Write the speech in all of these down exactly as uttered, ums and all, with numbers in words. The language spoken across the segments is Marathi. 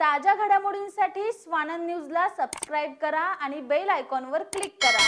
ताज्या घडामोडींसाठी स्वानंद न्यूजला सबस्क्राइब करा आणि बेल आयकॉनवर क्लिक करा।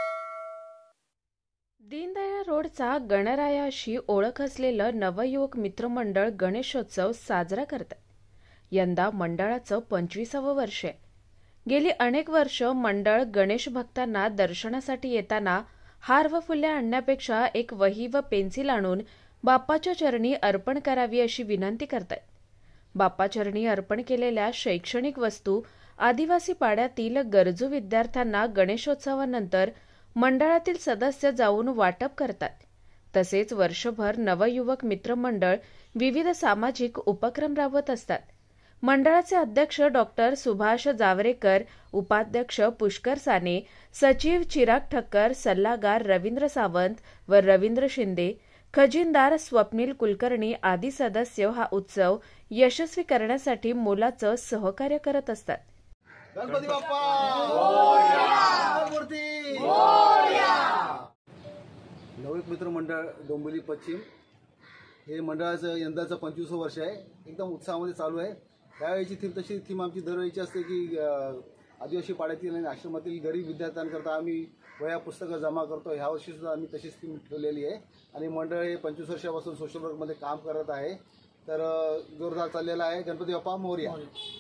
दीनदयाळ रोडचा गणरायाशी ओळख असलेलं नवयुवक मित्रमंडळ गणेशोत्सव साजरा करतात। यंदा मंडळाचं पंचवीसावं वर्ष आहे। गेली अनेक वर्ष मंडळ गणेश भक्तांना दर्शनासाठी येताना हार व फुले आणण्यापेक्षा एक वही व पेन्सिल आणून बाप्पाच्या चरणी अर्पण करावी अशी विनंती करतात। बाप्पाचरणी अर्पण केलेल्या शैक्षणिक वस्तू आदिवासी पाड्यातील गरजू विद्यार्थ्यांना गणेशोत्सवानंतर मंडळातील सदस्य जाऊन वाटप करतात। तसेच वर्षभर नवयुवक मित्रमंडळ विविध सामाजिक उपक्रम राबवत असतात। मंडळाचे अध्यक्ष डॉक्टर सुभाष जावरेकर, उपाध्यक्ष पुष्कर साने, सचिव चिराग ठक्कर, सल्लागार रवींद्र सावंत व रवींद्र शिंदे, खजिनदार स्वप्नील कुलकर्णी आदी सदस्य हा उत्सव यशस्वी करण्यासाठी मोलाचं सहकार्य करत असतात। गणपती बाप्पा मोरया! मूर्ती मोरया! नवयुवक मित्र मंडळ डोंबिवली पश्चिम हे मंडळाचं यंदाचं पंचवीसावं वर्ष आहे। एकदम उत्साहामध्ये चालू आहे। त्यावेळेची थीम तशी थीम आमची दरवेळीची असते की आदिवासी पाड्यातील आणि आश्रमातील गरीब विद्यार्थ्यांकरता आम्ही वह्या पुस्तकं जमा करतो। ह्या वर्षी सुद्धा आम्ही तशीच थीम ठेवलेली आहे आणि मंडळ हे पंचवीस वर्षापासून सोशल वर्कमध्ये काम करत आहे। तर जोरदार चाललेला आहे। गणपती बाप्पा मोरया!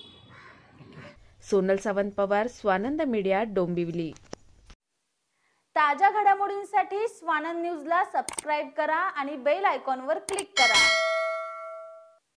सोनल सावंत पवार, स्वानंद मीडिया, डोंबिवली। ताज्या घडामोडींसाठी स्वानंद न्यूजला सबस्क्राइब करा आणि बेल आयकॉनवर क्लिक करा।